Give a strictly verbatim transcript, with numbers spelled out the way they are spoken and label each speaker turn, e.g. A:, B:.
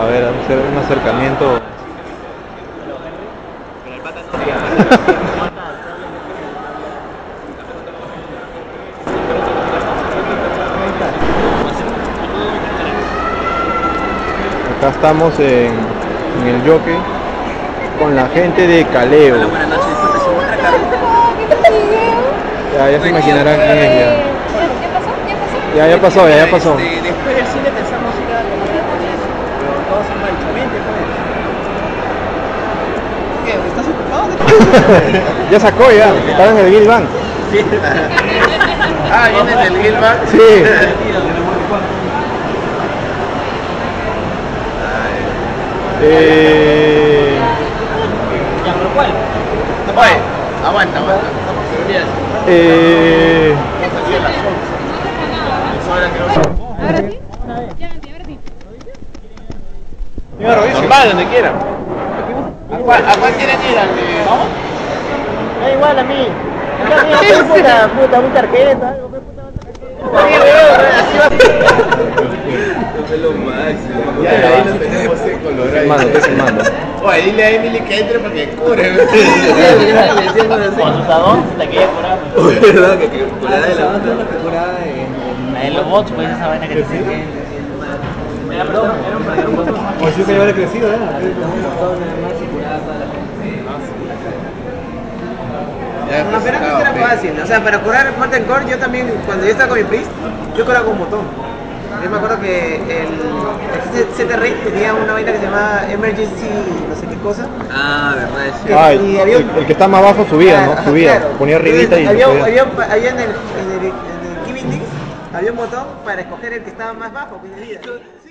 A: A ver, vamos a hacer un acercamiento. Acá estamos en, en el Jockey con la gente de Caleo.
B: Hola, buenas noches, disculpe, ¿se encuentra Carlos?
A: Ya, ya se imaginarán quién es ya.
C: ¿Ya pasó? ¿Ya pasó?
A: Ya, ya pasó, ya, ya pasó.
B: Este, después del cine pensamos ir a tomar japonés, pero todos han dicho, vente, pues. ¿Qué? ¿Estás ocupado?
A: Ya sacó ya, estaba en el Gilban.
B: Sí. Ah, ¿vienes del Gilman?
A: Sí. Eh...
B: Ya, pero ¿cuál? Oye, aguanta, aguanta.
A: Eh...
C: ¿Ahora sí? Ya, ahora sí.
B: Normal, donde quieran. ¿A cuál, a cuál quieren ir? ¿Vamos?
D: Da igual a mí. Ya, mira, pues, puta, puta, un tarjeta, algo, pues, puta,
B: Ya, ahí nos tenemos en Colorado.
A: Mando, estoy filmando.
B: Oye, dile a Emily que entre para que cure.
D: con su sabón, la que ella curaba.
B: Uy, ¿verdad? Que curada de la
D: La de los bots, pues esa vaina que dice que. Mira, perdón, era un perder un botón.
A: O sí que haber crecido, ¿eh?
D: No, pero antes era fácil, o sea, para curar Mortal Core yo también, cuando yo estaba con mi Priest, yo curaba con un botón. Yo me acuerdo que el Z-Ray tenía una vaina que se llamaba Emergency no sé qué cosa.
B: Ah, verdad, es
D: Que-
A: Ah, el,
D: y había un-
A: el- el que está más abajo subía, ¿no?
D: Ajá,
A: Subía,
D: claro.
A: ponía arribita y
D: Entonces, había,
A: subía.
D: había, un- había en el, en el, en el Killing Deeds, había un botón para escoger el que estaba más bajo, pues, de vida.